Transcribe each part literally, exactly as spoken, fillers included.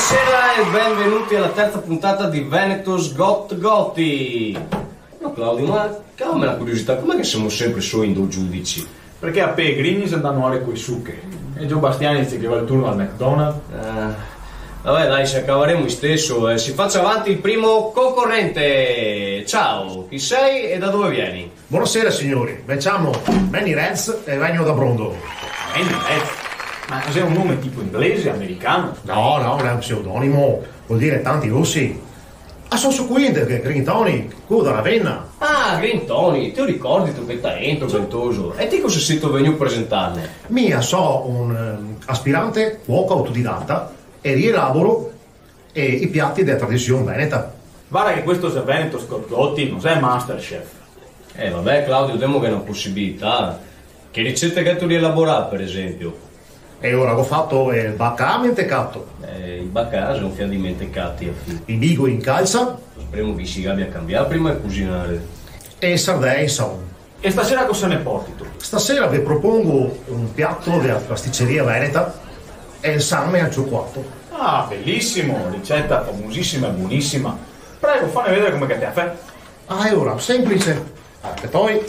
Buonasera e benvenuti alla terza puntata di Venetos Got Gotti. No Claudio, ma calma la curiosità, com'è che siamo sempre solo in due giudici? Perché a Pellegrini si danno ore coi sucche e Gio Bastiani dice che va il turno al McDonald's. Eh, vabbè dai, ci accaveremo lo stesso. Eh, si faccia avanti il primo concorrente. Ciao, chi sei e da dove vieni? Buonasera signori, mi chiamo Manny Reds e vengo da Brondo. Manny Reds? Ma cos'è un nome tipo inglese, americano? No, no, non è un pseudonimo, vuol dire tanti russi. Ah, sono su Quint, che Green Tony, quello da Ravenna. Ah, Green Tony, ti ricordi tu che talento ventoso? E ti cosa sei venuto a presentarne? Mia, so un um, aspirante cuoco autodidatta e rielaboro e i piatti della tradizione veneta. Guarda che questo è Veneto Scott Gotti, non sei Masterchef. Eh vabbè Claudio, temo che è una possibilità. Che ricette che tu rielaborare per esempio? E ora ho fatto il baccà mentecato. Eh, il baccà sono fiati mentecati a filo. Il bigo in calza. Speriamo che si abbia a cambiare prima di cucinare. E sardei son. E stasera cosa ne porti tu? Stasera vi propongo un piatto della pasticceria veneta e il salme al cioccolato. Ah, bellissimo, ricetta famosissima e buonissima. Prego, fammi vedere come che te fa. Ah, e ora, semplice. Anche poi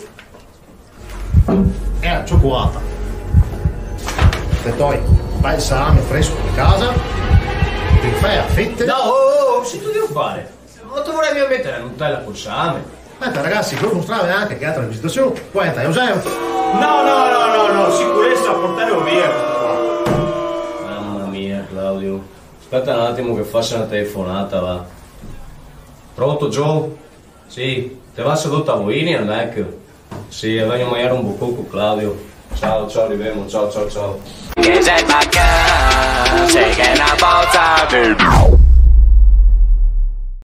è al cioccolato. E poi fai il salame fresco di casa, ti fai a fette. No, oh, oh, se tu devi fare? Ma tu volevi mettere la Nutella col salame? Aspetta ragazzi, devo mostrare anche che altra visitazione. Guarda, Eusebio. No, no, no, no, no, sicurezza, portarlo via questo qua. Mamma mia, Claudio. Aspetta un attimo che faccia una telefonata, va. Pronto, Joe? Sì, te va seduta a Voini al Mac? Sì, e vengo a mangiare un boccone con Claudio. Ciao, ciao, arriviamo, ciao, ciao, ciao. Che sei bacca, sei che è una bozza.